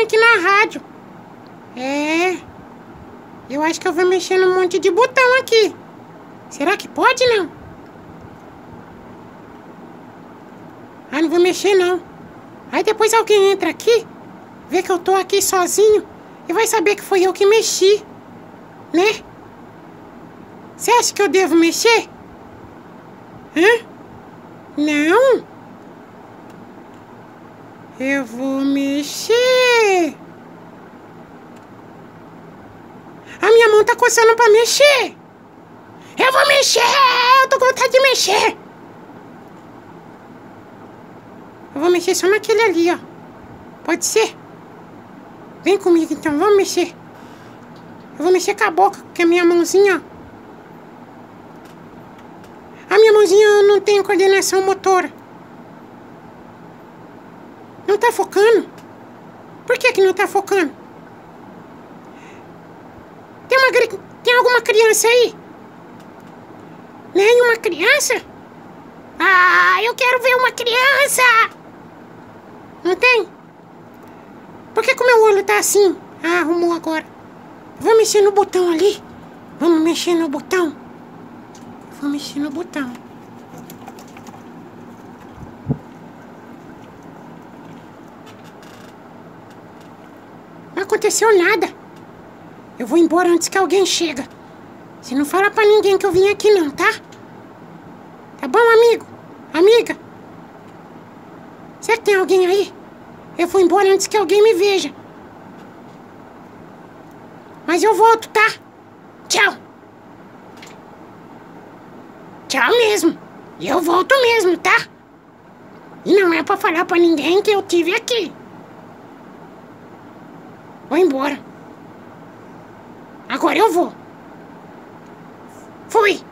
aqui na rádio. Eu acho que eu vou mexer num monte de botão aqui. Será que pode, não? Ah, não vou mexer, não. Aí depois alguém entra aqui, vê que eu tô aqui sozinho e vai saber que foi eu que mexi, né? Você acha que eu devo mexer? Hã? Não? Eu vou mexer. A minha mão tá coçando pra mexer. Eu vou mexer! Eu tô com vontade de mexer. Eu vou mexer só naquele ali, ó. Pode ser? Vem comigo então, vamos mexer. Eu vou mexer com a boca, com a minha mãozinha, ó. A minha mãozinha não tem coordenação motora. Não tá focando? Por que não tá focando? Tem alguma criança aí? Nenhuma criança? Ah, eu quero ver uma criança! Não tem? Por que o meu olho tá assim? Ah, arrumou agora. Vou mexer no botão ali. Vamos mexer no botão. Vou mexer no botão. Não aconteceu nada. Eu vou embora antes que alguém chega. Você não fala pra ninguém que eu vim aqui não, tá? Tá bom, amigo? Amiga? Será que tem alguém aí? Eu vou embora antes que alguém me veja. Mas eu volto, tá? Tchau. Tchau mesmo. Eu volto mesmo, tá? E não é pra falar pra ninguém que eu tive aqui. Vou embora. Agora eu vou. Fui.